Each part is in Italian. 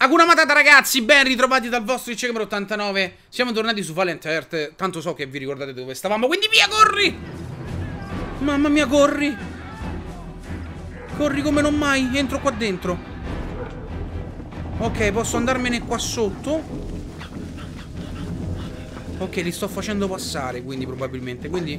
Hakuna Matata ragazzi, ben ritrovati dal vostro Icegame 89. Siamo tornati su Valiant Earth. Tanto so che vi ricordate dove stavamo, quindi via, corri! Mamma mia, corri! Corri come non mai, entro qua dentro. Ok, posso andarmene qua sotto. Ok, li sto facendo passare, quindi probabilmente. Quindi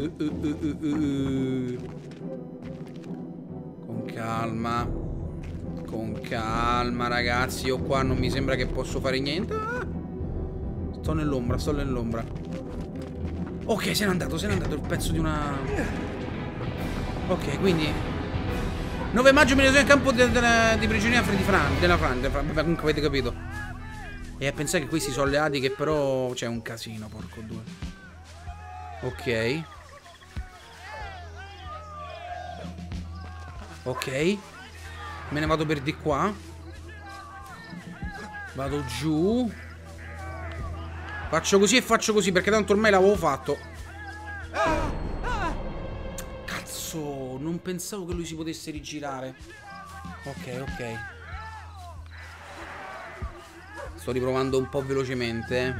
con calma. Con calma ragazzi. Io qua non mi sembra che posso fare niente. Sto nell'ombra, sto nell'ombra. Ok, se n'è andato il pezzo di una... Ok, quindi 9 maggio mi reso in campo di prigionia della Francia. Vabbè, comunque avete capito. E a pensare che questi sono alleati, che però c'è un casino, porco due. Ok. Ok. Me ne vado per di qua. Vado giù. Faccio così e faccio così, perché tanto ormai l'avevo fatto. Cazzo, non pensavo che lui si potesse rigirare. Ok, ok. Sto riprovando un po' velocemente.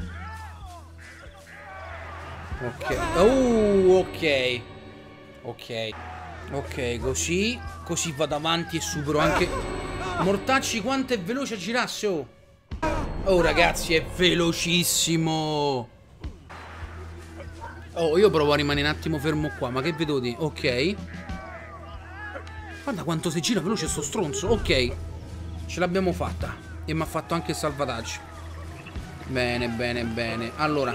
Ok. Ok. Ok. Ok, così. Così vado avanti e supero anche... Mortacci, quanto è veloce a girarsi, oh. Oh ragazzi, è velocissimo. Oh, io provo a rimanere un attimo fermo qua. Ma che vedo di... Ok. Guarda quanto si gira veloce sto stronzo. Ok. Ce l'abbiamo fatta. E mi ha fatto anche il salvataggio. Bene, bene, bene. Allora,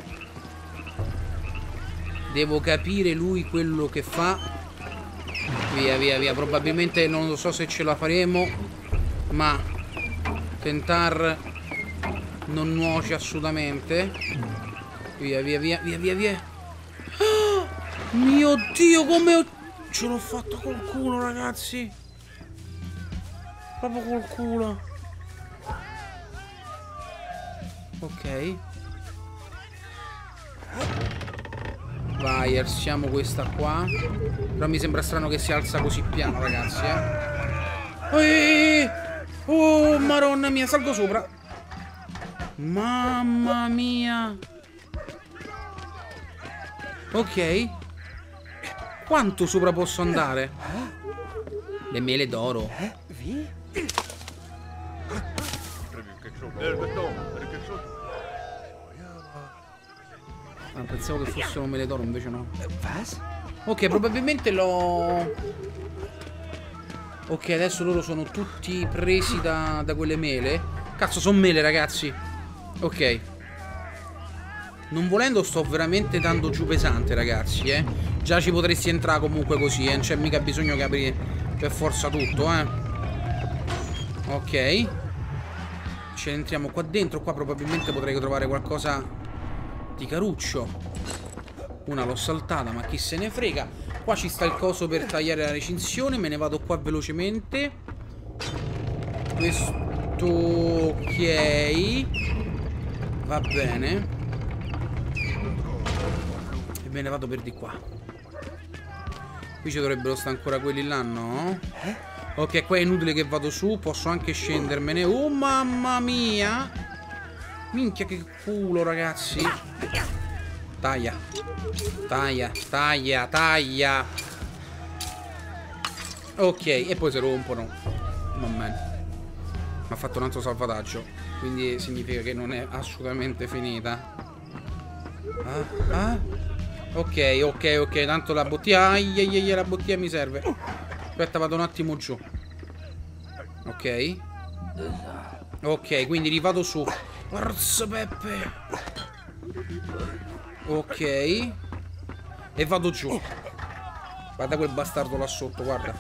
devo capire lui quello che fa. Via, via, via. Probabilmente non lo so se ce la faremo, ma tentar non nuoce assolutamente. Via, via, via, via, via, via. Oh, mio Dio, come ce l'ho fatto col culo, ragazzi. Proprio col culo. Ok. Vai, alziamo questa qua. Però mi sembra strano che si alza così piano, ragazzi, Oh, maronna mia, salgo sopra. Mamma mia. Ok. Quanto sopra posso andare? Le mele d'oro. Ah, pensavo che fossero mele d'oro, invece no. Ok, probabilmente l'ho... Ok, adesso loro sono tutti presi da quelle mele. Cazzo, sono mele, ragazzi. Ok. Non volendo sto veramente dando giù pesante, ragazzi, Già ci potresti entrare comunque così, Non c'è mica bisogno che apri per forza tutto, Ok. Ce ne entriamo qua dentro. Qua probabilmente potrei trovare qualcosa di caruccio. Una l'ho saltata, ma chi se ne frega. Qua ci sta il coso per tagliare la recinzione. Me ne vado qua velocemente. Questo... Ok. Va bene. E me ne vado per di qua. Qui ci dovrebbero stare ancora quelli là, no? Ok, qua è inutile che vado su. Posso anche scendermene. Oh mamma mia. Minchia che culo, ragazzi. Taglia. Taglia, taglia, taglia. Ok, e poi si rompono. Va bene. Mi ha fatto un altro salvataggio. Quindi significa che non è assolutamente finita. Ok, ok, ok. Tanto la bottiglia... la bottiglia mi serve. Aspetta, vado un attimo giù. Ok. Ok, quindi rivado su. Forza Peppe. Ok. E vado giù. Guarda quel bastardo là sotto, guarda.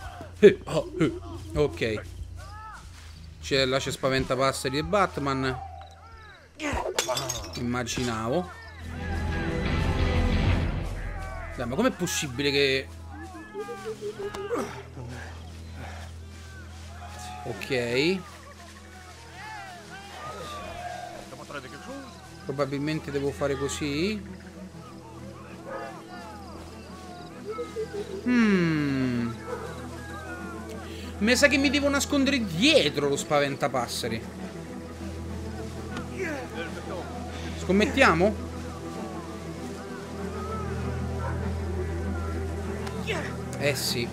Ok. Là c'è Spaventapasseri e Batman. Immaginavo. Dai, ma com'è possibile che... Ok. Probabilmente devo fare così. Mi sa che mi devo nascondere dietro lo spaventapasseri. Scommettiamo? Eh sì.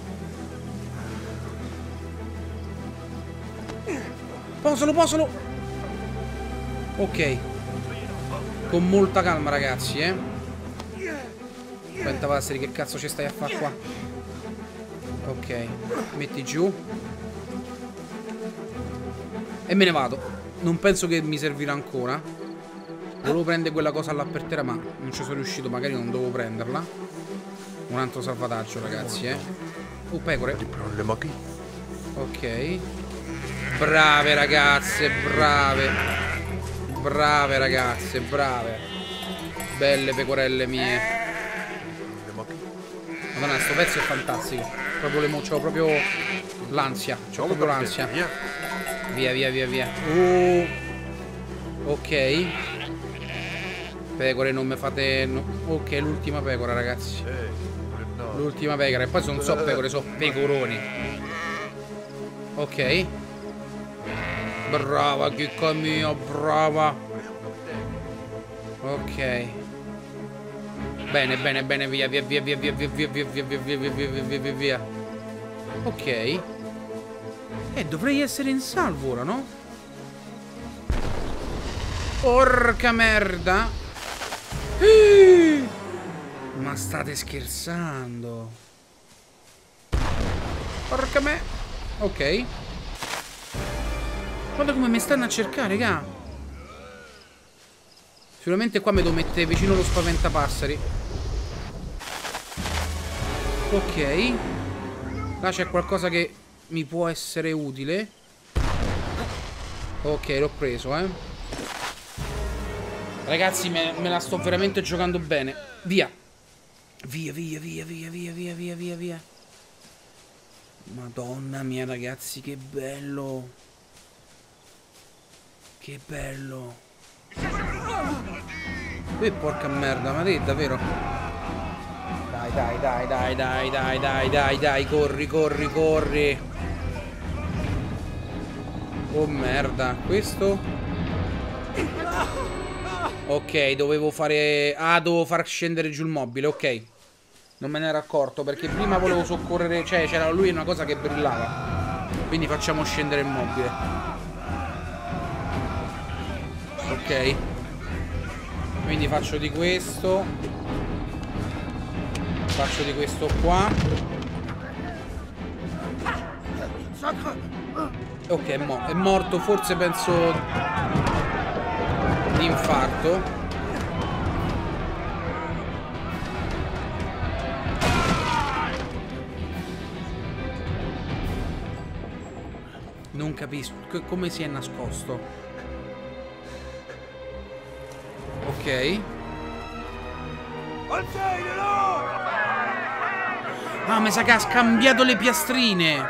Posalo. Ok. Con molta calma, ragazzi, Spaventapasseri, che cazzo ci stai a fare qua? Ok. Metti giù. E me ne vado. Non penso che mi servirà ancora. Volevo prendere quella cosa là per terra, ma non ci sono riuscito. Magari non dovevo prenderla. Un altro salvataggio, ragazzi, pecore. Ok. Brave ragazze, brave. Brave ragazze, brave. Belle pecorelle mie. Madonna, sto pezzo è fantastico. Proprio c'ho proprio l'ansia. C'ho proprio l'ansia. Via. Ok. Pecore, non mi fate... No. Ok, l'ultima pecora, ragazzi. L'ultima pecora. E poi non so pecore, so pecoroni. Ok. Brava, chicca mia, brava. Ok. Bene, via. Ok. Dovrei essere in salvo ora, no? Porca merda. Ma state scherzando? Porca me. Ok. Guarda come mi stanno a cercare, raga. Sicuramente qua mi devo mettere vicino lo spaventapasseri. Ok. Là c'è qualcosa che mi può essere utile. Ok, l'ho preso, Ragazzi, me la sto veramente giocando bene. Via. Via. Madonna mia, ragazzi, che bello. Che bello. Porca merda, ma te davvero? Dai, corri. Oh merda, questo? Ok, dovevo fare... dovevo far scendere giù il mobile, ok. Non me ne ero accorto, perché prima volevo soccorrere... Cioè, c'era lui una cosa che brillava. Quindi facciamo scendere il mobile. Ok. Quindi faccio di questo. Faccio di questo qua. Ok, è morto. Forse penso di infarto. Non capisco come si è nascosto. Ok. Mi sa che ha scambiato le piastrine.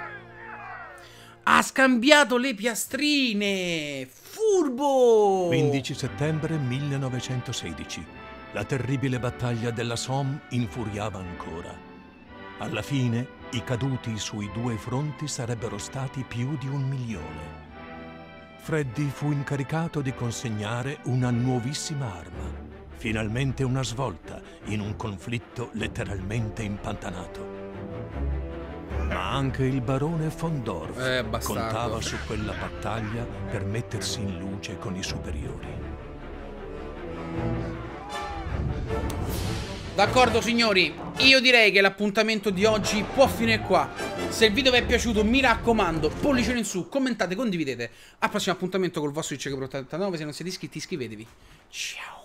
Ha scambiato le piastrine. Furbo. 15 settembre 1916. La terribile battaglia della Somme infuriava ancora. Alla fine, i caduti sui due fronti sarebbero stati più di 1 milione. Freddy fu incaricato di consegnare una nuovissima arma. Finalmente una svolta in un conflitto letteralmente impantanato. Ma anche il barone von Dorf contava su quella battaglia per mettersi in luce con i superiori. D'accordo signori, io direi che l'appuntamento di oggi può finire qua. Se il video vi è piaciuto, mi raccomando, pollicione in su, commentate, condividete. Al prossimo appuntamento col vostro Icegabro89. Se non siete iscritti, iscrivetevi. Ciao.